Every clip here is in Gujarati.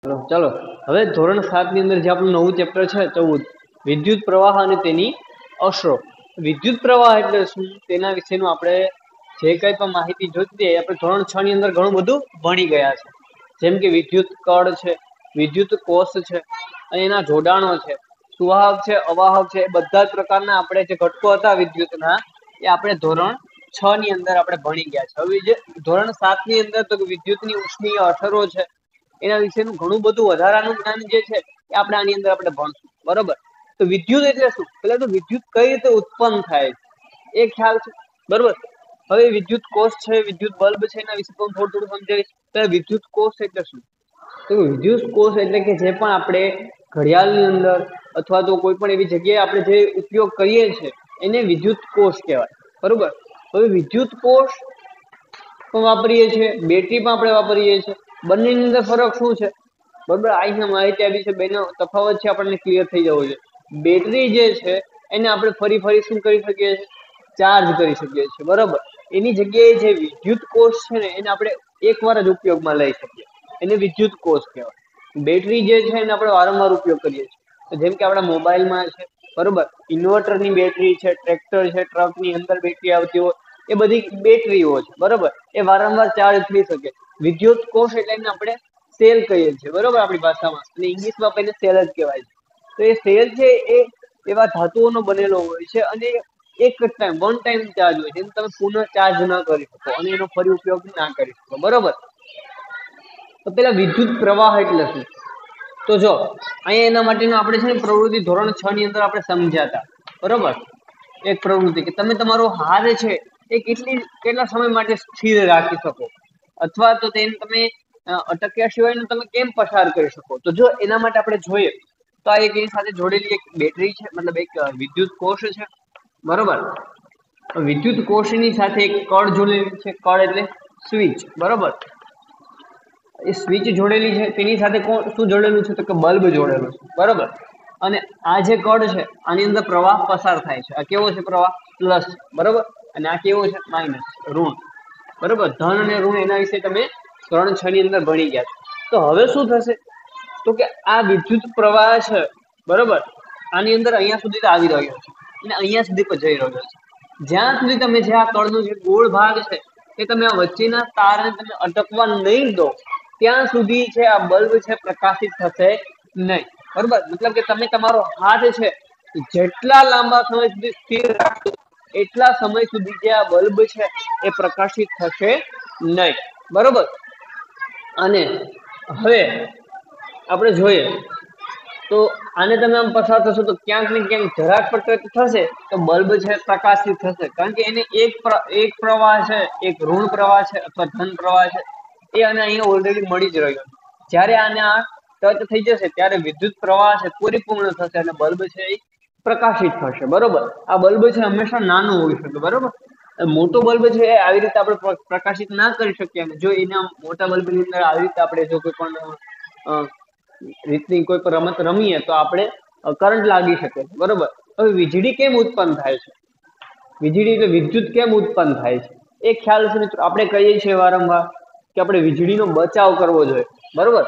ચાલો હવે ધોરણ 7 ની અંદર જે આપણું નવું ચેપ્ટર છે 14 વિદ્યુત પ્રવાહ અને તેની અસરો. વિદ્યુત પ્રવાહ એટલે શું તેના વિશેનું આપણે જે કંઈ પણ માહિતી જોઈતી હોય આપણે ધોરણ 6 ની અંદર ઘણું બધું ભણી ગયા છે. જેમ કે વિદ્યુત કળ છે, વિદ્યુત કોષ છે અને એના જોડાણો છે, સુવાહક છે, અવાહક છે, એ બધા જ પ્રકારના આપણે જે ઘટકો હતા વિદ્યુતના એ આપણે ધોરણ 6 ની અંદર આપણે ભણી ગયા છે. હવે જે ધોરણ 7 ની અંદર તો વિદ્યુતની ઉષ્મીય અસરો છે એના વિશેનું ઘણું બધું વધારાનું જ્ઞાન જે છે એ આપણે આની અંદર આપણે ભણશું. બરોબર? તો વિદ્યુત એટલે શું? પેલા તો વિદ્યુત કઈ રીતે ઉત્પન્ન થાય એ ખ્યાલ છે. બરોબર? હવે વિદ્યુત કોષ છે, વિદ્યુત બલ્બ છે, એના વિશે પણ થોડું સમજાવીશ. તો વિદ્યુત કોષ એટલે શું? તો વિદ્યુત કોષ એટલે કે જે પણ આપણે ઘડિયાળની અંદર અથવા તો કોઈ પણ એવી જગ્યાએ આપણે જે ઉપયોગ કરીએ છીએ એને વિદ્યુત કોષ કહેવાય. બરોબર? હવે વિદ્યુત કોષ પણ વાપરીએ છીએ, બેટરી પણ આપણે વાપરીએ છીએ. બંનેની અંદર ફરક શું છે? બરોબર, અહીંયા માહિતી આપી છે, બેનો તફાવત છે આપણને ક્લિયર થઈ જવો જોઈએ. બેટરી જે છે એને આપણે ફરી શું કરી શકીએ છીએ? ચાર્જ કરી શકીએ છીએ. બરોબર? એની જગ્યાએ જે વિદ્યુત કોષ છે ને એને આપણે એકવાર જ ઉપયોગમાં લઈ શકીએ, એને વિદ્યુત કોષ કહેવાય. બેટરી જે છે એને આપણે વારંવાર ઉપયોગ કરીએ છીએ. જેમ કે આપણા મોબાઈલમાં છે, બરોબર, ઇન્વર્ટરની બેટરી છે, ટ્રેક્ટર છે, ટ્રકની અંદર બેટરી આવતી હોય એ બધી બેટરીઓ છે. બરોબર? એ વારંવાર ચાર્જ થઈ શકે. વિદ્યુત કોષ એટલે એને આપણે સેલ કહીએ છીએ. બરોબર? આપણી ભાષામાં, અને ઇંગ્લિશમાં આપણે સેલ જ કહેવાય છે. તો એ સેલ છે એ એવા ધાતુઓનો બનેલો હોય છે અને એક વન ટાઈમ ચાર્જ હોય છે, એને તમે પુનઃ ચાર્જ ના કરી શકો અને એનો ફરી ઉપયોગ ના કરી શકો. બરોબર? તો પેલા વિદ્યુત પ્રવાહ એટલે શું? તો જો અહીંયા એના માટેનું આપણે છે ને પ્રવૃત્તિ ધોરણ 6 ની અંદર આપણે સમજ્યા હતા. બરોબર? એક પ્રવૃત્તિ કે તમે તમારો હાથ છે એ કેટલા સમય માટે સ્થિર રાખી શકો, અથવા તો તેને તમે અટક્યા સિવાયનો તમે કેમ પસાર કરી શકો. તો જો એના માટે આપણે જોઈએ તો આ એક એની સાથે જોડેલી એક બેટરી છે, મતલબ એક વિદ્યુત કોષ છે. બરોબર? વિદ્યુત કોષની સાથે એક કળ જોડેલી છે. કળ એટલે સ્વિચ. બરોબર? એ સ્વિચ જોડેલી છે. તેની સાથે શું જોડેલું છે? તો કે બલ્બ જોડેલું છે. બરોબર? અને આ જે કળ છે આની અંદર પ્રવાહ પસાર થાય છે. આ કેવો છે પ્રવાહ? પ્લસ. બરોબર? અને આ કેવો છે? માઇનસ, ઋણ. બરોબર? ધન અને ઋણ એના વિશે તમે ધોરણ 6 ની અંદર ભણી ગયા છો. તો હવે શું થશે? તો કે આ વિદ્યુત પ્રવાહ છે, બરોબર, આની અંદર અહીંયા સુધી તો આવી રહ્યો છે અને અહીંયા સુધી પણ જઈ રહ્યો છે. જ્યાં સુધી તમે જે આ કળનો જે ગોળ ભાગ છે એ તમે આ વચ્ચેના તારને તમે અટકવા નહીં દો ત્યાં સુધી છે આ બલ્બ છે પ્રકાશિત થશે નહીં. બરોબર? મતલબ કે તમે તમારો હાથ છે જેટલા લાંબા સમય સુધી સ્થિર રાખશો એટલા સમય સુધી જે આ બલ્બ છે એ પ્રકાશિત થશે નહીં. બરોબર? અને હવે આપણે જોઈએ તો આને તમે આમ પસાર થશો તો ક્યાંક ને ક્યાંક જરાક પણ થશે તો બલ્બ છે પ્રકાશિત થશે, કારણ કે એને એક પ્રવાહ છે, એક ઋણ પ્રવાહ છે અથવા ધન પ્રવાહ છે એ આને અહીંયા ઓલરેડી મળી જ રહ્યો છે. જ્યારે આને આ ટચ થઈ જશે ત્યારે વિદ્યુત પ્રવાહ છે પરિપૂર્ણ થશે અને બલ્બ છે એ પ્રકાશિત થશે. બરોબર? આ બલ્બ છે હંમેશા નાનું હોઈ શકે. બરોબર? મોટો બલ્બ છે એ આવી રીતે આપણે પ્રકાશિત ના કરી શકીએ. અને જો એના મોટા બલ્બની અંદર આવી રીતે આપણે જો કોઈ પણ રીતની કોઈ પણ રમત રમીએ તો આપણે કરંટ લાગી શકે. બરોબર? હવે વીજળી કેમ ઉત્પન્ન થાય છે? વીજળી એટલે વિદ્યુત કેમ ઉત્પન્ન થાય છે એ ખ્યાલ છે મિત્રો? આપણે કહીએ છીએ વારંવાર કે આપણે વીજળીનો બચાવ કરવો જોઈએ. બરોબર?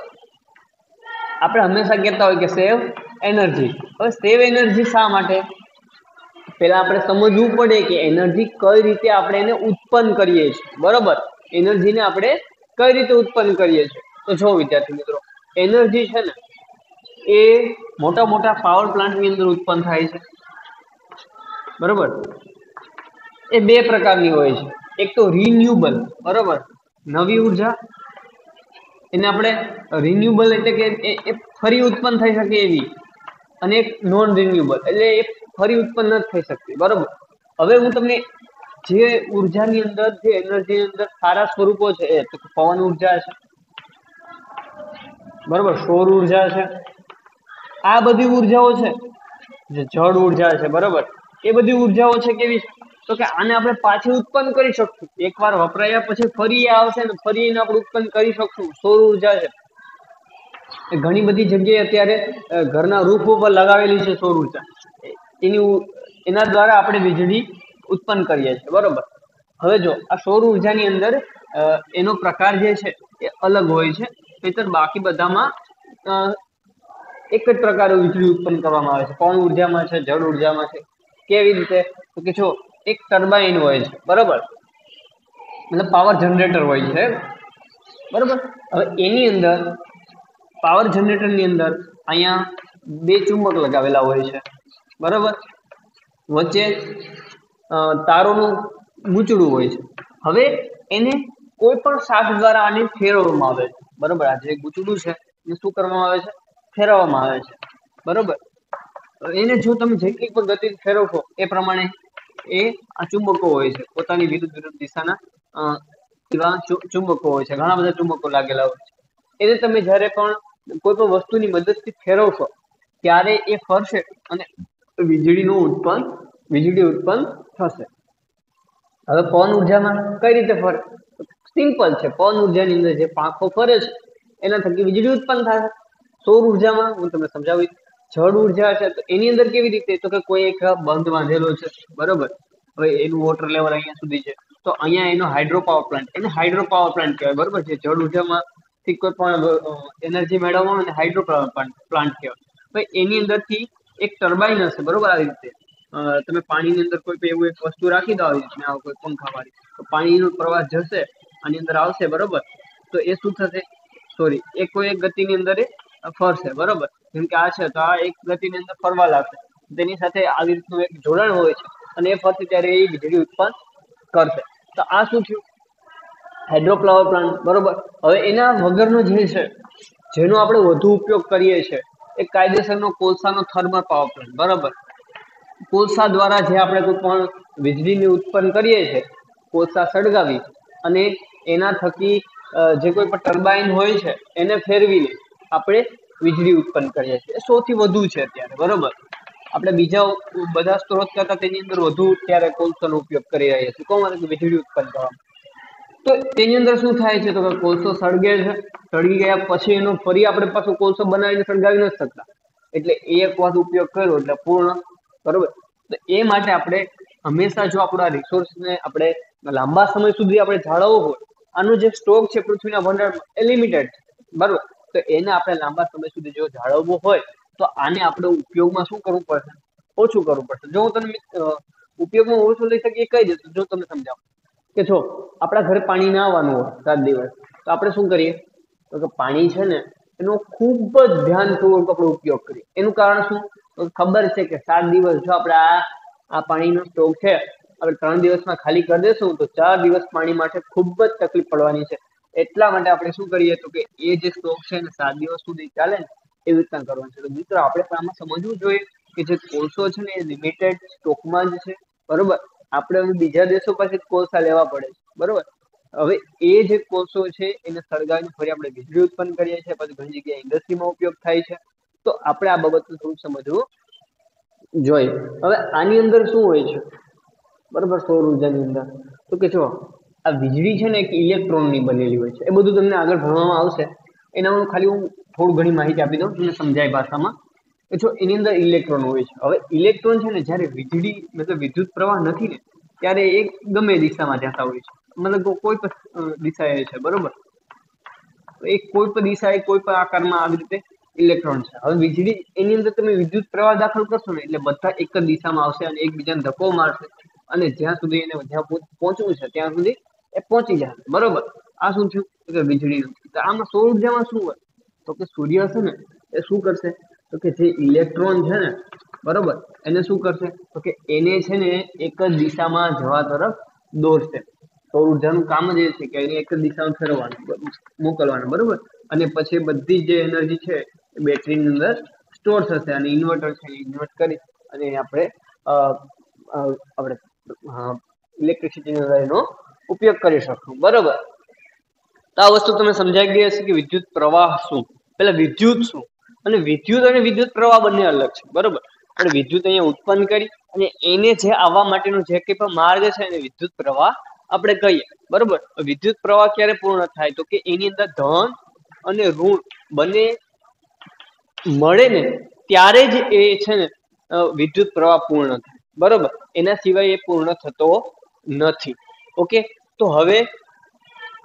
આપણે હંમેશા કહેતા હોય કે સેવ એનર્જી. હવે સેવ એનર્જી શા માટે? પેલા આપણે સમજવું પડે કે એનર્જી કઈ રીતે આપણે એને ઉત્પન્ન કરીએ છીએ. બરોબર? એનર્જીને આપણે કઈ રીતે ઉત્પન્ન કરીએ છીએ? તો જો વિદ્યાર્થી મિત્રો, એનર્જી છે ને એ મોટા મોટા પાવર પ્લાન્ટની અંદર ઉત્પન્ન થાય છે. બરોબર? એ બે પ્રકારની હોય છે. એક તો રિન્યુએબલ, બરોબર, નવી ઉર્જા, એને આપણે રિન્યુએબલ એટલે કે એ ફરી ઉત્પન્ન થઈ શકે એવી, અને એક નોન રિન્યુએબલ એટલે એ ફરી ઉત્પન્ન નથી થઈ શકતી. બરોબર? હવે હું તમને જે ઉર્જાની અંદર, જે એનર્જીની અંદર સારા સ્વરૂપો છે એ તો પવન ઉર્જા છે, બરોબર, સૌર ઉર્જા છે, આ બધી ઉર્જાઓ છે, જે જળ ઉર્જા છે, બરોબર, એ બધી ઉર્જાઓ છે કેવી? તો કે આને આપણે પાછી ઉત્પન્ન કરી શકશું. એકવાર વપરાયા પછી ફરી એ આવશે ને ફરી એને આપણે ઉત્પન્ન કરી શકશું. સૌર ઉર્જા છે એ ઘણી બધી જગ્યાએ અત્યારે ઘરના રૂફ ઉપર લગાવેલી છે સૌર ઉર્જા. એના દ્વારા આપણે વીજળી ઉત્પન્ન કરીએ છીએ. બરોબર? હવે જો આ સૌર ઉર્જાની અંદર એનો પ્રકાર જે છે એ અલગ હોય છે, નહીંતર બાકી બધામાં એક જ પ્રકારે વીજળી ઉત્પન્ન કરવામાં આવે છે. પવન ઉર્જામાં છે, જળ ઉર્જામાં છે. કેવી રીતે? તો કે જો એક ટર્બાઇન હોય છે, બરોબર, મતલબ પાવર જનરેટર હોય છે, બરોબર. હવે એની અંદર પાવર જનરેટરની અંદર અહીંયા બે ચુંબક લગાવેલા હોય છે, બરોબર. વચ્ચે તારોનું ગૂંચળું હોય છે. હવે એને કોઈ પણ શાફ્ટ દ્વારા આને ફેરવવામાં આવે છે, બરોબર. આ જે ગૂંચળું છે એને શું કરવામાં આવે છે? ફેરવવામાં આવે છે, બરોબર. એને જો તમે જેટલી પણ ગતિ ફેરવશો એ પ્રમાણે એ આ ચુંબકો હોય છે, પોતાની વિરુદ્ધ દિશાના એવા ચુંબકો હોય છે. ઘણા બધા ચુંબકો લાગેલા હોય છે. એને તમે જ્યારે પણ કોઈ પણ વસ્તુની મદદથી ફેરવશો ત્યારે એ ફરશે અને વીજળી ઉત્પન્ન થશે. હવે પવન ઉર્જામાં કઈ રીતે ફરે? સિમ્પલ છે. પવન ઉર્જાની અંદર જે પાંખો ફરે છે એના થકી વીજળી ઉત્પન્ન થાય. સૌર ઉર્જામાં હું તમને સમજાવીશ. જળ ઉર્જા છે તો એની અંદર કેવી રીતે? તો કે કોઈ એક બંધ બાંધેલો છે, બરોબર. હવે એનું વોટર લેવલ અહીંયા સુધી છે તો અહીંયા એનો હાઇડ્રો પાવર પ્લાન્ટ, એને હાઇડ્રો પાવર પ્લાન્ટ કહેવાય, બરોબર. જે જળ ઉર્જામાંથી કોઈ પણ એનર્જી મેળવવા હોય ને હાઇડ્રો પાવર પ્લાન્ટ કહેવાય. હવે એની અંદરથી એક ટર્બાઇન હશે, બરોબર. આવી રીતે તમે પાણીની અંદર કોઈ પણ એવું એક વસ્તુ રાખી દો, આવી રીતે કોઈ પંખા વાળી, તો પાણીનો પ્રવાહ જશે, આની અંદર આવશે, બરોબર. તો એ શું થશે? સોરી, એ કોઈ એક ગતિની અંદર એ ફરશે, બરોબર. જેમ કે આ છે તો આ એક ગતિની અંદર ફરવા લાગશે, તેની સાથે આવી રીતનું એક જોડાણ હોય છે અને એ ફરશે ત્યારે એ વીજળી ઉત્પન્ન કરશે. તો આ શું થયું? હાઇડ્રો પાવર પ્લાન્ટ, બરોબર. હવે એના વગરનો જે છે, જેનો આપણે વધુ ઉપયોગ કરીએ છીએ, એ કાયદેસરનો કોલસાનો થર્મલ પાવર પ્લાન્ટ, બરોબર. કોલસા દ્વારા જે આપણે કોઈ પણ વીજળીને ઉત્પન્ન કરીએ છીએ, કોલસા સળગાવી અને એના થકી જે કોઈ પણ ટર્બાઇન હોય છે એને ફેરવીને આપણે વીજળી ઉત્પન્ન કરીએ છીએ. એ સૌથી વધુ છે અત્યારે, બરોબર. આપણે બીજા બધા સ્ત્રોત કરતા તેની અંદર વધુ અત્યારે કોલસાનો ઉપયોગ કરી રહ્યા છીએ. કોણ માટે? વીજળી ઉત્પન્ન કરવા. તો તેની અંદર શું થાય છે? તો કે કોલસો સળગે છે, સળગી ગયા પછી એનો ફરી આપણે પાછો કોલસો બનાવીને સળગાવી નથી શકતા, એટલે એક વાર ઉપયોગ કર્યો એટલે પૂર્ણ, બરોબર. તો એ માટે આપણે હંમેશા જો આપણા રિસોર્સને આપણે લાંબા સમય સુધી આપણે જાળવવો હોય, આનો જે સ્ટોક છે પૃથ્વીના ભંડારમાં એ લિમિટેડ છે, બરોબર. તો એને આપણે લાંબા સમય સુધી જો જાળવવું હોય તો આને આપણે ઉપયોગમાં શું કરવું પડશે? ઓછું કરવું પડશે. જો હું તમને ઉપયોગમાં ઓછું લઈ શકીએ કહી દઉં, જો તમે સમજાવો કે જો આપણા ઘરે પાણી ના આવવાનું હોય 7 દિવસ, તો આપણે શું કરીએ? તો કે પાણી છે ને એનો ખૂબ જ ધ્યાનપૂર્વક આપણે ઉપયોગ કરીએ. એનું કારણ શું? તો ખબર છે કે 7 દિવસ જો આપણે આ પાણીનો સ્ટોક છે આપણે 3 દિવસમાં ખાલી કરી દેશું તો 4 દિવસ પાણી માટે ખૂબ જ તકલીફ પડવાની છે. એટલા માટે આપણે શું કરીએ? તો કે એ જે સ્ટોક છે ને 7 દિવસ સુધી ચાલે ને એવી રીતના કરવાનું છે. તો મિત્રો આપણે આમાં સમજવું જોઈએ કે જે કોલસો છે ને એ લિમિટેડ સ્ટોકમાં જ છે, બરોબર. આપણે હવે બીજા દેશો પાસેથી કોલસા લેવા પડે છે, બરોબર. હવે એ જે કોલસો છે એને સળગાવીને ફરી આપણે વીજળી ઉત્પન્ન કરીએ છીએ, પછી ઘણી જગ્યાએ ઇન્ડસ્ટ્રીમાં ઉપયોગ થાય છે. તો આપણે આ બાબતનું થોડું સમજવું જોઈએ. હવે આની અંદર શું હોય છે, બરોબર, સૌર ઉર્જાની અંદર? તો કે જો આ વીજળી છે ને એક ઇલેક્ટ્રોનની બનેલી હોય છે. એ બધું તમને આગળ ભણવામાં આવશે. એના ખાલી હું થોડું ઘણી માહિતી આપી દઉં, તમને સમજાય ભાષામાં. કે જો એની અંદર ઇલેક્ટ્રોન હોય છે. હવે ઇલેક્ટ્રોન છે ને જ્યારે વીજળી મતલબ વિદ્યુત પ્રવાહ નથી ને ત્યારે એ ગમે દિશામાં જતા હોય છે, મતલબ કોઈ પણ દિશાએ છે, બરોબર. એક કોઈ પણ દિશાએ કોઈ પણ આકારમાં આવી રીતે ઇલેક્ટ્રોન છે. હવે વીજળી એની અંદર તમે વિદ્યુત પ્રવાહ દાખલ કરશો ને એટલે બધા એક જ દિશામાં આવશે અને એકબીજાને ધક્કો મારશે અને જ્યાં સુધી એને જ્યાં પહોંચવું છે ત્યાં સુધી એ પહોંચી જશે, બરોબર. આ શું થયું? કે વીજળીનું. તો આમાં સૌર ઉર્જામાં શું હોય? તો કે સૂર્ય છે ને એ શું કરશે? તો કે જે ઇલેક્ટ્રોન છે ને, બરોબર, એને શું કરશે? તો કે એને છે ને એક જ દિશામાં જવા તરફ દોરશે. સૌર ઉર્જાનું કામ જ એ છે કે એને એક જ દિશામાં ફેરવવાનું, મોકલવાનું, બરોબર. અને પછી બધી જે એનર્જી છે એ બેટરીની અંદર સ્ટોર થશે અને ઇન્વર્ટર છે ઇન્વર્ટ કરી અને આપણે ઇલેક્ટ્રિસિટીનો એનો ઉપયોગ કરી શકશું, બરોબર. તો આ વસ્તુ તમે સમજાઈ ગઈ હશે કે વિદ્યુત પ્રવાહ શું, પેલા વિદ્યુત શું, અને વિદ્યુત પ્રવાહ બંને અલગ છે, બરોબર. આપણે વિદ્યુત અહીંયા ઉત્પન્ન કરી અને એને જે આવવા માટેનો જે કંઈ પણ માર્ગ છે એને વિદ્યુત પ્રવાહ આપણે કહીએ, બરોબર. વિદ્યુત પ્રવાહ ક્યારે પૂર્ણ થાય? તો કે એની અંદર ધન અને ઋણ બંને મળે ને ત્યારે જ એ છે ને વિદ્યુત પ્રવાહ પૂર્ણ થાય, બરોબર. એના સિવાય એ પૂર્ણ થતો નથી. ઓકે, તો હવે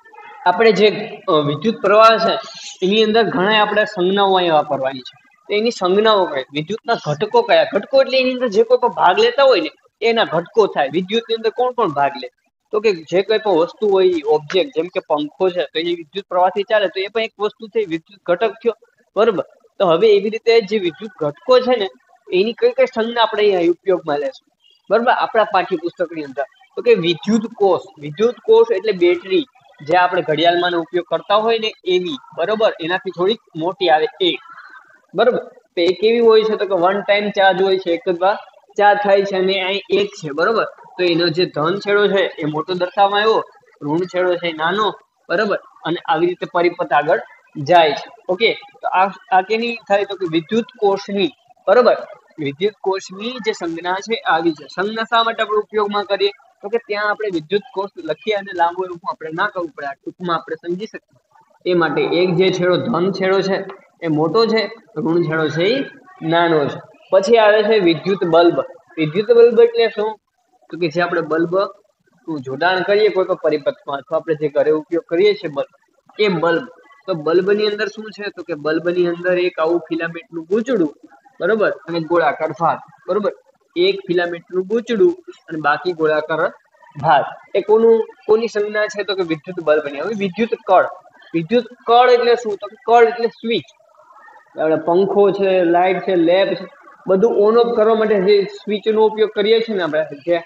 આપણે જે વિદ્યુત પ્રવાહ છે એની અંદર ઘણા આપણે સંજ્ઞાઓ અહીંયા વાપરવાની છે. તો એની સંજ્ઞાઓ કઈ, વિદ્યુતના ઘટકો કયા, ઘટકો એટલે એની અંદર જે કોઈ પણ ભાગ લેતા હોય ને એના ઘટકો થાય. વિદ્યુતની અંદર કોણ કોણ ભાગ લે, તો કે જે કોઈ પણ વસ્તુ હોય, ઓબ્જેક્ટ, જેમ કે પંખો છે તો એ વિદ્યુત પ્રવાહથી ચાલે, તો એ પણ એક વસ્તુ થઈ, વિદ્યુત ઘટક થયો, બરોબર. તો હવે એવી રીતે જે વિદ્યુત ઘટકો છે ને એની કઈ કઈ સંજ્ઞા આપણે અહીંયા ઉપયોગમાં લેશું, બરોબર, આપણા પાઠ્યપુસ્તકની અંદર. તો કે વિદ્યુત કોષ, વિદ્યુત કોષ એટલે બેટરી, જે આપણે ઘડિયાળમાં ઉપયોગ કરતા હોય ને એવી, બરોબર, એનાથી થોડીક મોટી આવે એ, બરોબર. તો એ કેવી હોય છે, તો કે વન ટાઈમ ચાર્જ હોય છે, એક જ વાર ચાર્જ થાય છે, અને અહીં એક છે, બરોબર. તો એનો જે ધન છેડો છે એ મોટો દર્શાવવામાં આવ્યો, ઋણ છેડો છે એ નાનો, બરોબર, અને આવી રીતે પરિપથ આગળ જાય છે. ઓકે, તો આ કેની થાય, તો કે વિદ્યુત કોષની, બરોબર. વિદ્યુત કોષની જે સંજ્ઞા છે આવી છે. સંજ્ઞા શા માટે આપણે ઉપયોગમાં કરીએ, તો કે ત્યાં આપણે વિદ્યુત કોષ લખીએ અને લાંબુ રૂપમાં આપણે ના કરવું પડે, આ ટૂંકમાં આપણે સમજી શકીએ એ માટે. એક જે છેડો ધન છેડો છે એ મોટો છે, ઋણ છેડો છે એ નાનો છે. પછી આવે છે વિદ્યુત બલ્બ. વિદ્યુત બલ્બ એટલે શું, તો કે જે આપણે બલ્બ જોડાણ કરીએ કોઈ પણ પરિપથમાં, અથવા આપણે જે ઘરે ઉપયોગ કરીએ છીએ બલ્બ, એ બલ્બ. તો બલ્બની અંદર શું છે, તો કે બલ્બની અંદર એક આવું ફિલામેન્ટનું ગૂંચળું, બરોબર, અને ગોળાકાર ભાગ, બરોબર. એક ફિલામેન્ટનું ગૂંચળું અને બાકી ગોળાકાર ભાગ. એ કોની સંજ્ઞા છે, તો કે વિદ્યુત બલ્બની. હવે વિદ્યુત કળ. વિદ્યુત કળ એટલે શું, તો કળ એટલે સ્વિચ. આપણે પંખો છે, લાઈટ છે, લેમ્પ છે, બધું ઓન ઓફ કરવા માટે જે સ્વિચનો ઉપયોગ કરીએ છીએ ને આપણે, જે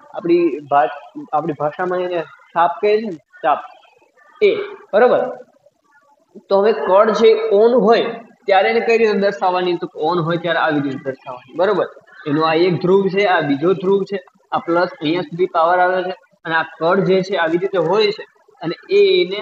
આપણી ભાષામાં એને છાપ કહે છે ને, છાપ, એ, બરોબર. તો હવે કળ છે ઓન હોય ત્યારે એને કઈ રીતે દર્શાવવાની, તો ઓન હોય ત્યારે આવી રીતે દર્શાવવાની, બરોબર. એનો આ એક ધ્રુવ છે, આ બીજો ધ્રુવ છે, આ પ્લસ અહીંયા સુધી પાવર આવે છે, અને આ કળ જે છે આવી રીતે હોય છે, અને એને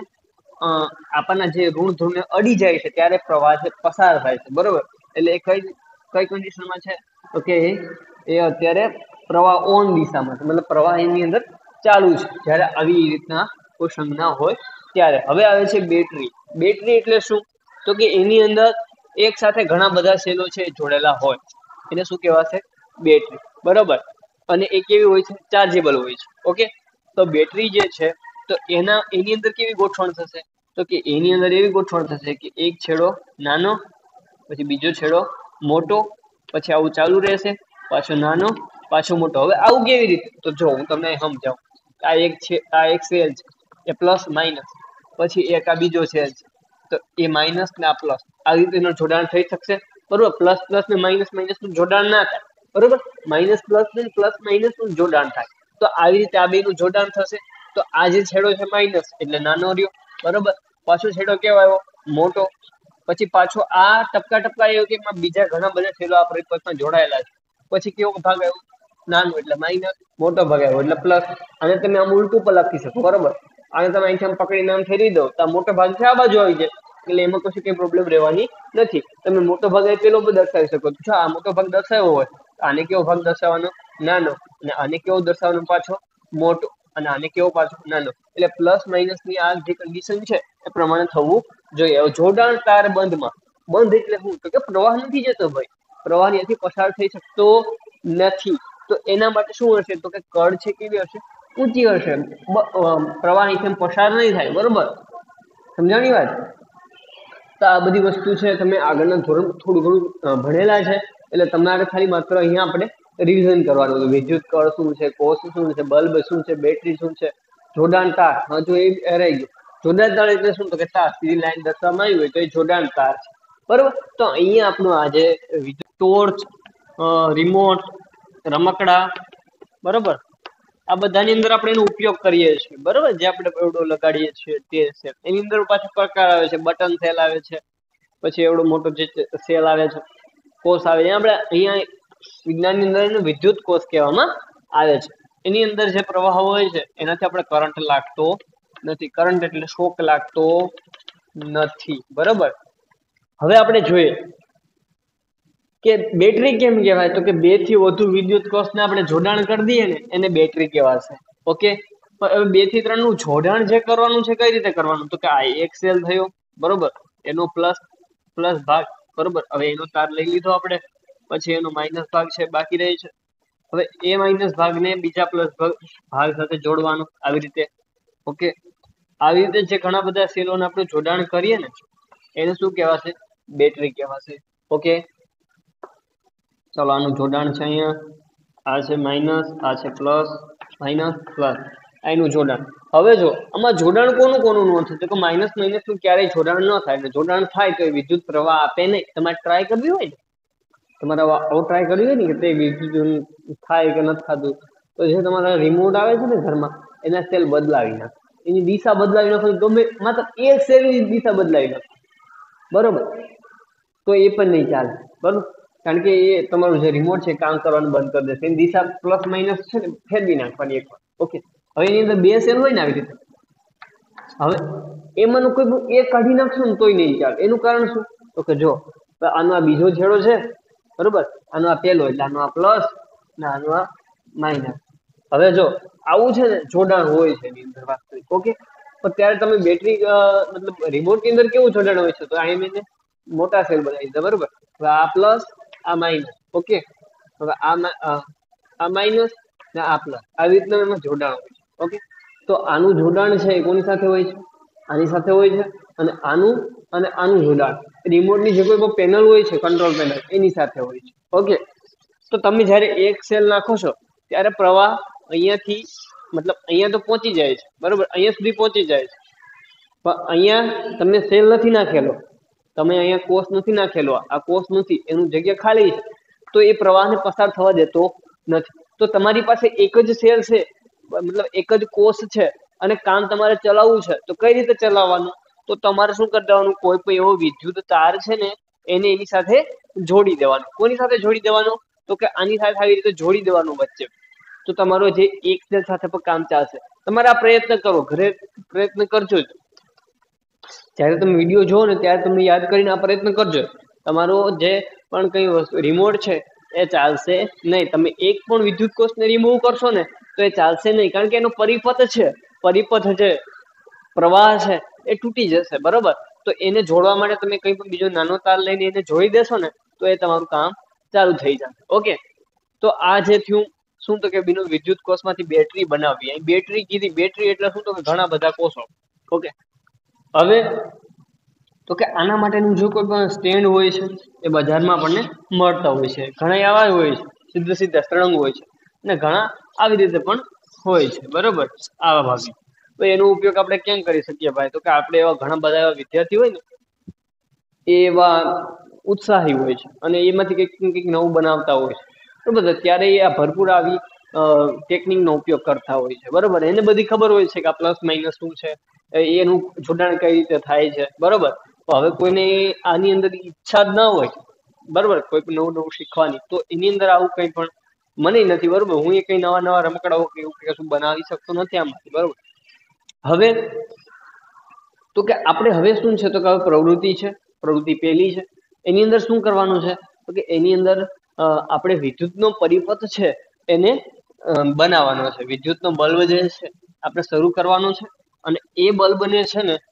આપણના જે ઋણ ધ્રુવને અડી જાય છે ત્યારે પ્રવાહ છે પસાર થાય છે, બરોબર. એટલે એ કઈ કન્ડિશનમાં છે, તો કે એ અત્યારે પ્રવાહ ઓન દિશામાં છે, મતલબ પ્રવાહ એની અંદર ચાલુ છે જ્યારે આવી રીતના કોઈ સંજ્ઞા હોય ત્યારે. હવે આવે છે બેટરી. બેટરી એટલે શું, તો કે એની અંદર એક સાથે ઘણા બધા સેલો છે જોડેલા હોય, એને શું કહેવાશે, બેટરી, બરોબર. અને એ કેવી હોય છે, ચાર્જેબલ હોય છે. ઓકે, તો બેટરી જે છે તો એની અંદર કેવી ગોઠવણ થશે, તો કે એની અંદર એવી ગોઠવણ થશે કે એક છેડો નાનો, પછી બીજો છેડો મોટો, પછી આવું ચાલુ રહેશે, પાછો નાનો, પાછો મોટો. હવે આવું કેવી રીતે, તો જો હું તમને સમજાવું. આ એક છે, આ એક સેલ છે, એ પ્લસ માઇનસ, પછી એક આ બીજો સેલ છે, તો એ માઇનસ ને આ પ્લસ, આવી રીતે એનું જોડાણ થઈ શકશે, બરોબર. પ્લસ પ્લસ ને માઇનસ માઇનસ નું જોડાણ ના થાય, બરોબર. માઇનસ પ્લસ ને પ્લસ માઇનસ નું જોડાણ થાય, તો આવી રીતે આ બે નું જોડાણ થશે. તો આ જે છેડો છે માઇનસ એટલે નાનો રહ્યો, બરોબર. પાછો છેડો કેવો આવ્યો, મોટો. પછી પાછો આ ટપકા ટપકા એવું કે બીજા ઘણા બધા છેડો આ પરિપથમાં જોડાયેલા છે. પછી કેવો ભાગ આવ્યો, નાનો એટલે માઇનસ, મોટો ભાગ આવ્યો એટલે પ્લસ. અને તમે આમ ઉલટું પણ લખી શકો, બરોબર. આને તમે અહીંથી આમ પકડીને આમ ફેરવી દો તો આ મોટો ભાગ છે આ બાજુ આવી જાય, એટલે એમાં કશું કઈ પ્રોબ્લેમ રહેવાની નથી. તમે મોટો ભાગ પેલો પણ દર્શાવી શકો છો. આ મોટો ભાગ દર્શાવ્યો હોય, આને કેવો ભાગ દર્શાવવાનો, નાનો, અને આને કેવો દર્શાવવાનો પાછો, મોટો, અને આને કેવો પાછો, નાનો. એટલે પ્લસ માઇનસ ની આ જે કન્ડિશન છે એ પ્રમાણે થવું જોઈએ. હવે જોડાણ તાર બંધમાં. બંધ એટલે શું, તો કે પ્રવાહ નથી જતો ભાઈ, પ્રવાહ અહીંયાથી પસાર થઈ શકતો નથી. તો એના માટે શું હશે, તો કે કળ છે કેવી હશે, ઊંચી હશે, પ્રવાહ અહીંથી પસાર નહીં થાય, બરોબર. સમજાણી વાત. તો આ બધી વસ્તુ છે તમે આગળના ધોરણ થોડું ઘણું ભણેલા છે, એટલે તમારે ખાલી માત્ર અહીંયા આપણે રિવિઝન કરવાનું. વિદ્યુત કળ શું છે, કોષ શું છે, બલ્બ શું છે, બેટરી શું છે, જોડાણ તાર, જો એ રહી ગયું. જોડાણ તાર એટલે શું, તો કે તાર, સીધી લાઈન દર્શાવવામાં આવી હોય તો એ જોડાણ તાર છે, બરોબર. તો અહીંયા આપણું આજે વિદ્યુત ટોર્ચ, રિમોટ, રમકડા, બરોબર, આ બધાની અંદર આપણે એનો ઉપયોગ કરીએ છીએ, બરોબર. જે આપણે એવડો લગાડીએ છીએ તે છે. એની અંદર પાછા પ્રકાર આવે છે, બટન સેલ આવે છે, પછી એવડો મોટો જે સેલ આવે છે, કોષ આવે. આપણે અહીંયા વિજ્ઞાનની અંદર એનો વિદ્યુત કોષ કહેવામાં આવે છે. એની અંદર જે પ્રવાહ હોય છે એનાથી આપણે કરંટ લાગતો નથી. કરંટ એટલે શોક લાગતો નથી, બરોબર. હવે આપણે જોઈએ કે બેટરી કેમ કહેવાય, તો કે 2 થી વધુ વિદ્યુત કોષને આપણે જોડાણ કરી દઈએ ને એને બેટરી કહેવાશે. ઓકે, હવે 2 થી 3 નું જોડાણ જે કરવાનું છે કઈ રીતે કરવાનું, તો કે આ એક સેલ થયો, બરોબર, એનો પ્લસ ભાગ, બરોબર. હવે એનો તાર લઈ લીધો આપણે, પછી એનો માઇનસ ભાગ છે બાકી રહે છે. હવે એ માઇનસ ભાગને બીજા પ્લસ ભાગ સાથે જોડવાનો આવી રીતે. ઓકે, આવી રીતે જે ઘણા બધા સેલોને આપણે જોડાણ કરીએ ને એને શું કહેવાશે? બેટરી કહેવાશે. ઓકે, ચાલો આનું જોડાણ છે અહીંયા, આ છે માઇનસ, આ છે પ્લસ, માઇનસ પ્લસ, એનું જોડાણ. હવે જો આમાં જોડાણ કોનું કોનું ન થશે? તો કે માઇનસ માઇનસ નું ક્યારેય જોડાણ ન થાય. જોડાણ થાય તો એ વિદ્યુત પ્રવાહ આપે નહીં. તમારે ટ્રાય કરવી હોય ને, તમારે આવું ટ્રાય કરવી હોય ને કે તે વિદ્યુત થાય કે નથી થતું, તો જે તમારા રિમોટ આવે છે ને ઘરમાં, એના સેલ બદલાવી નાખો, એની દિશા બદલાવી નાખો. ગમે માત્ર એક સેલની દિશા બદલાવી નાખો, બરોબર, તો એ પણ નહીં ચાલે. બરોબર, કારણ કે એ તમારું જે રિમોટ છે કામ કરવાનું બંધ કરી દેશે. એની દિશા પ્લસ માઇનસ છે ને ફેરવી નાખવાની એકવાર. ઓકે, હવે એની અંદર બે સેલ હોય ને આવી રીતે, હવે એમાંનું કોઈ એક કાઢી નાખશું ને તોય નહીં ચાલે. એનું કારણ શું? તો કે જો આનો આ બીજો છેડો છે, બરોબર, આનો આ પેલો, એટલે આનો આ પ્લસ ને આનો આ માઇનસ. હવે જો આવું છે ને જોડાણ હોય છે એની અંદર વાસ્તવિક. ઓકે, પણ ત્યારે તમે બેટરી મતલબ રિમોટ ની અંદર કેવું જોડાણ હોય છે? તો અહીં મેં મોટા સેલ બનાવી દીધા, બરોબર. હવે આ પ્લસ, આ માઇનસ. ઓકે, હવે આ માઇનસ ને આ પ્લસ, આવી રીતના એમાં જોડાણ હોય છે. ઓકે, તો આનું જોડાણ છે એ કોની સાથે હોય છે? આની સાથે હોય છે. અને આનું જોડાણ રિમોટની જે કોઈ પેનલ હોય છે, કંટ્રોલ પેનલ, એની સાથે હોય છે. ઓકે, તો તમે જ્યારે એક સેલ નાખો છો ત્યારે પ્રવાહ અહીંયાથી મતલબ અહીંયા તો પહોંચી જાય છે, બરોબર, અહીંયા સુધી પહોંચી જાય છે. પણ અહીંયા તમે સેલ નથી નાખેલો, તમે અહીંયા કોષ નથી નાખેલો, આ કોષ નથી, એનું જગ્યા ખાલી છે, તો એ પ્રવાહને પસાર થવા દેતો નથી. તો તમારી પાસે એક જ સેલ છે, મતલબ એક જ કોષ છે, અને કામ તમારે ચલાવવું છે, તો કઈ રીતે ચલાવવાનું? તો તમારે શું કરી દેવાનું? કોઈ પણ એવો વિદ્યુત તાર છે ને એને એની સાથે જોડી દેવાનો. કોની સાથે જોડી દેવાનો? તો કે આની સાથે આવી રીતે જોડી દેવાનું વચ્ચે. તો તમારો જે એક સેલ સાથે પણ કામ ચાલશે. તમારે આ પ્રયત્ન કરો, ઘરે પ્રયત્ન કરજો જ. જ્યારે તમે વિડીયો જોવો ને ત્યારે તમે યાદ કરીને આ પ્રયત્ન કરજો. તમારો જે પણ કઈ વસ્તુ રિમોટ છે એ ચાલશે નહીં. તમે એક પણ વિદ્યુત કોષને રિમૂવ કરશો ને તો એ ચાલશે નહીં, કારણ કે એનો પરિપથ છે, પરિપથ છે, પ્રવાહ છે, એ તૂટી જશે, બરોબર. તો એને જોડવા માટે તમે કઈ પણ બીજો નાનો તાર લઈને એને જોડી દેશો ને તો એ તમારું કામ ચાલુ થઈ જશે. ઓકે, તો આ જે થયું શું? તો કે બિનો વિદ્યુત કોષમાંથી બેટરી બનાવવી. અહીં બેટરી કીધી, બેટરી એટલે શું? તો કે ઘણા બધા કોષો. ઓકે, હવે તો કે આના માટેનું જો કોઈ પણ સ્ટેન્ડ હોય છે એ બજારમાં આપણને મળતા હોય છે. ઘણા આવા હોય છે, સીધા સીધા સળંગ હોય છે, અને ઘણા આવી રીતે પણ હોય છે, બરોબર, આવા ભાગે. તો એનો ઉપયોગ આપણે કેમ કરી શકીએ ભાઈ? તો કે આપણે એવા ઘણા બધા એવા વિદ્યાર્થી હોય ને, એવા ઉત્સાહી હોય છે અને એમાંથી કંઈક નવું બનાવતા હોય છે, બરોબર. ત્યારે એ આ ભરપૂર આવી ટેકનિકનો ઉપયોગ કરતા હોય છે, બરોબર. એને બધી ખબર હોય છે કે આ પ્લસ માઇનસ શું છે, એનું જોડાણ કઈ રીતે થાય છે, બરોબર. તો હવે કોઈને આની અંદર ઈચ્છા જ ના હોય, બરોબર, કોઈ પણ નવું નવું શીખવાની, તો એની અંદર આવું કંઈ પણ મને નથી, બરોબર. હું એ કઈ નવા નવા રમકડાઓ કે એવું કશું બનાવી શકતો નથી આમાંથી, બરોબર. હવે તો કે આપણે હવે શું છે? તો કે હવે પ્રવૃત્તિ છે, પ્રવૃત્તિ પહેલી છે, એની અંદર શું કરવાનું છે? તો કે એની અંદર આપણે વિદ્યુતનો પરિપથ છે એને બનાવવાનો છે. વિદ્યુતનો બલ્બ જે છે આપણે શરૂ કરવાનો છે, અને એ બલ્બને છે ને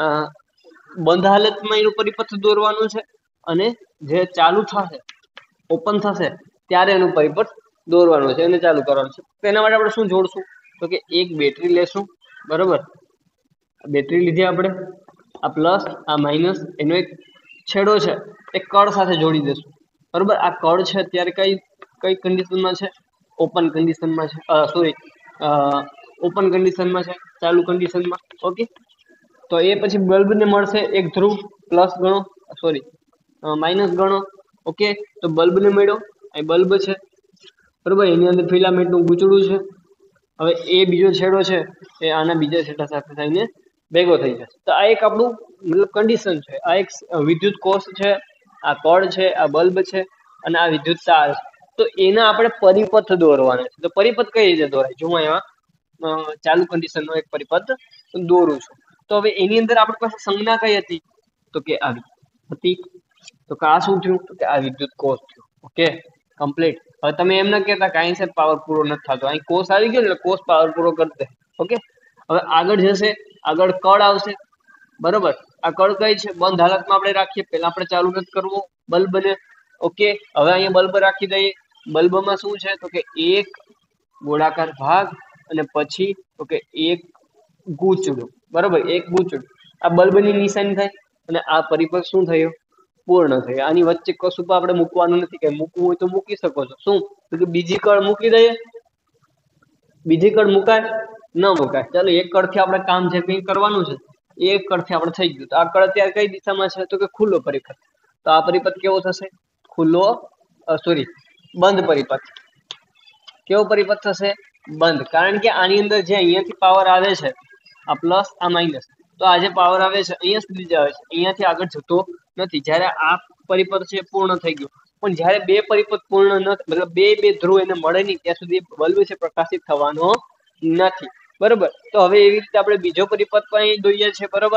બંધ હાલતમાં એનું પરિપથ દોરવાનું છે, અને જે ચાલુ થશે, ઓપન થશે, ત્યારે એનું પરિપથ દોરવાનું છે, એને ચાલુ કરવાનું છે. તો એના માટે આપણે શું જોડશું? તો કે એક બેટરી લેશું, બરોબર. બેટરી લીધી આપણે, આ પ્લસ આ માઇનસ, એનો એક છેડો છે એ કળ સાથે જોડી દેશું, બરોબર. આ કળ છે અત્યારે કઈ કન્ડિશનમાં છે? ઓપન કન્ડિશનમાં છે, સોરી, ઓપન કન્ડિશનમાં છે, ચાલુ કન્ડિશનમાં. ઓકે, તો એ પછી બલ્બને મળશે એક ધ્રુવ, પ્લસ ગણો, સોરી, માઇનસ ગણો. ઓકે, તો બલ્બને મળ્યો, અહીં બલ્બ છે, બરોબર. એની અંદર ફિલામેન્ટનું ગૂંચળું છે. હવે એ બીજો છેડો છે એ આના બીજા છેડા સાથે થઈને ભેગો થઈ જશે. તો આ એક આપણું મતલબ કન્ડિશન છે. આ એક વિદ્યુત કોષ છે, આ કળ છે, આ બલ્બ છે, અને આ વિદ્યુત તાર છે. તો એના આપણે પરિપથ દોરવાના છે. તો પરિપથ કઈ રીતે દોરાય? જો હું અહીંયા ચાલુ કન્ડિશનનો એક પરિપથ દોરું છું, તો હવે એની અંદર આપણી પાસે સંજ્ઞા કઈ હતી? તો કે આવી હતી. તો કે આ શું થયું? તો કે આ વિદ્યુત કોષ થયું. Okay, complete. હવે તમે એમ ના કહેતા કે અહીં સાહેબ પાવર પૂરો નથી થતો, અહીં કોષ આવી ગયો એટલે કોષ પાવર પૂરો કરી દે. ઓકે, હવે આગળ જશે, આગળ કળ આવશે, બરોબર. આ કળ કઈ છે? બંધ હાલતમાં આપણે રાખીએ, પહેલા આપણે ચાલુ નથી કરવો બલ્બને. ઓકે, હવે અહીંયા બલ્બ રાખી દઈએ. બલ્બમાં શું છે? તો કે એક ગોળાકાર ભાગ, અને પછી તો કે એક ગૂંચળું, બરોબર, એક ગૂંચળું. આ બલ્બની નિશાની થાય અને આ પરિપથ શું થયો? પૂર્ણ થયો. આની વચ્ચે કશું પણ આપણે મૂકવાનું નથી, કે મૂકવું હોય તો મૂકી શકો છો. શું તો કે બીજી કળ મૂકી દઈએ? બીજી કળ મુકાય? ન મુકાય. ચાલો એક કળથી આપણે કામ જે કંઈ કરવાનું છે એ એક કળથી આપણે થઈ ગયું. તો આ કળ અત્યારે કઈ દિશામાં છે? તો કે ખુલ્લો પરિપથ. તો આ પરિપથ કેવો થશે? ખુલ્લો, સોરી, બંધ પરિપથ. કેવો પરિપથ થશે? બંધ. કારણ કે આની અંદર જે અહીંયાથી પાવર આવે છે, આ પ્લસ આ માઇનસ, તો આ જે પાવર આવે છે અહીંયા સુધી જ આવે છે, અહીંયાથી આગળ જતો નથી. જ્યારે આ પરિપથ છે પૂર્ણ થઈ ગયું. પણ જ્યારે બે પરિપથ પૂર્ણ ન, મતલબ બે બે ધ્રુવ એને મળે નહીં ત્યાં સુધી બલ્બ છે પ્રકાશિત થવાનો નથી. બરોબર. તો હવે એવી રીતે આપણે બીજો પરિપથ પણ અહીં દોરીએ છીએ. બરોબર.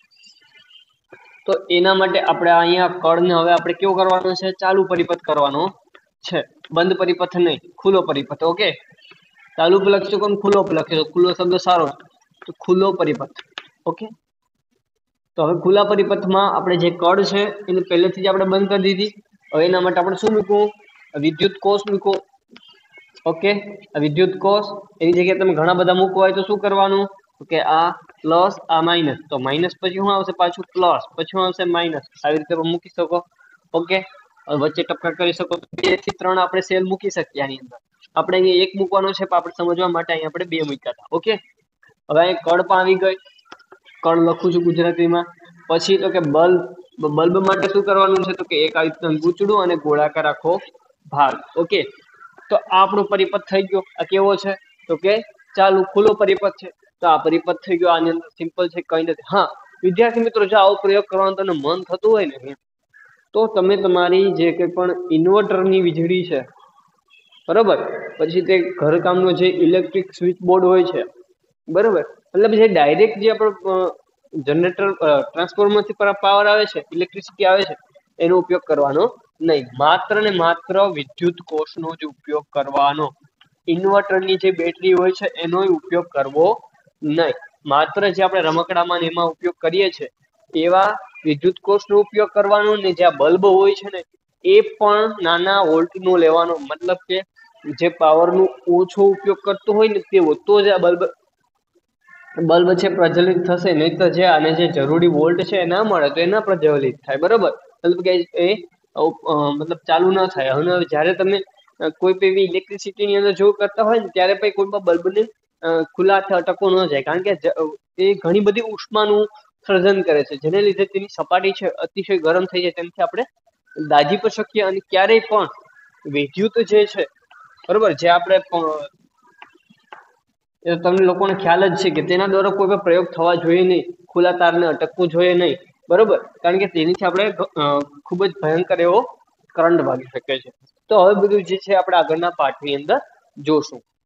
તો એના માટે આપણે અહીંયા કળને હવે આપણે કેવો કરવાનો છે? ચાલુ પરિપથ કરવાનો છે, બંધ પરિપથ નહીં, ખુલ્લો પરિપથ. ઓકે, ચાલુ પર લખશો કોણ? ખુલ્લો પર લખશો. ખુલ્લો શબ્દ સારો, તો ખુલ્લો પરિપથ. ઓકે, તો હવે ખુલ્લા પરિપથમાં આપણે જે કળ છે એને પહેલેથી જ આપણે બંધ કરી દીધી. હવે એના માટે આપણે શું મૂકવું? વિદ્યુત કોષ મૂકો. ઓકે, આ વિદ્યુત કોષ, એની જગ્યાએ તમે ઘણા બધા મૂકવા હોય તો શું કરવાનું? કે આ પ્લસ આ માઇનસ, તો માઇનસ પછી શું આવશે? પાછું પ્લસ, પછી શું આવશે? માઇનસ. આવી રીતે મૂકી શકો. ઓકે, વચ્ચે ટપકા કરી શકો. 2 થી 3 આપણે સેલ મૂકી શકીએ આની અંદર. આપણે અહીંયા એક મૂકવાનો છે, પણ આપણે સમજવા માટે અહીંયા આપણે 2 મૂક્યા હતા. ઓકે, હવે અહીં કળ પણ આવી ગઈ. કળ લખું છું ગુજરાતીમાં. પછી તો કે બલ્બ. બલ્બ માટે શું કરવાનું છે? તો કે એક આવી રીતના ગૂંચળું અને ગોળાકાર આખો ભાગ. ઓકે, તો આ આપણો પરિપથ થઈ ગયો. આ કેવો છે? તો કે ચાલુ ખુલ્લો પરિપથ છે. તો આ પરિપથ થઈ ગયો. આની અંદર સિમ્પલ છે, કઈ નથી. હા વિદ્યાર્થી મિત્રો, જો આવો પ્રયોગ કરવાનો તમને મન થતું હોય ને, તો તમે તમારી જે કંઈ પણ ઇન્વર્ટરની વીજળી છે, બરોબર, પછી તે ઘરકામનો જે ઇલેક્ટ્રિક સ્વિચ બોર્ડ હોય છે, બરોબર, મતલબ જે ડાયરેક્ટ જે આપણો જનરેટર ટ્રાન્સફોર્મરથી પાવર આવે છે, ઇલેક્ટ્રિસિટી આવે છે, એનો ઉપયોગ કરવાનો નહીં. માત્ર ને માત્ર વિદ્યુત કોષનો જ ઉપયોગ કરવાનો. ઇન્વર્ટરની જે બેટરી હોય છે એનો ઉપયોગ કરવો નહીં. માત્ર જે આપણે રમકડામાં એમાં ઉપયોગ કરીએ છીએ એવા વિદ્યુત કોષનો ઉપયોગ કરવાનો. ને જે બલ્બ હોય છે ને એ પણ નાના વોલ્ટનો લેવાનો. મતલબ કે જે પાવરનો ઓછો ઉપયોગ કરતો હોય ને તેવો, તો જ આ બલ્બ છે પ્રજ્વલિત થશે. નહીં તો જે આને જે જરૂરી વોલ્ટ છે એ ના મળે તો એના પ્રજ્વલિત થાય. બરોબર, મતલબ કે એ મતલબ ચાલુ ના થાય. હવે જ્યારે તમે કોઈ પણ એવી ઇલેક્ટ્રિસિટીની અંદર જો કરતા હોય ને ત્યારે પછી કોઈ પણ બલ્બને ખુલ્લા હાથે અટકવો ન જાય. કારણ કે એ ઘણી બધી ઉષ્માનું સર્જન કરે છે, જેને લીધે તેની સપાટી છે અતિશય ગરમ થઈ જાય. તેનાથી આપણે દાજી પણ શકીએ. અને ક્યારેય પણ વિદ્યુત જે છે, બરોબર, જે આપણે તમને લોકોને ખ્યાલ જ છે કે તેના દ્વારા કોઈ પણ પ્રયોગ થવા જોઈએ નહીં, ખુલ્લા તારને અટકવું જોઈએ નહીં. બરોબર, કારણ કે તેનીથી આપણે ખૂબ જ ભયંકર એવો કરંટ ભાગી શકે છે. તો હવે બધું જે છે આપણે આગળના પાઠની અંદર જોશું.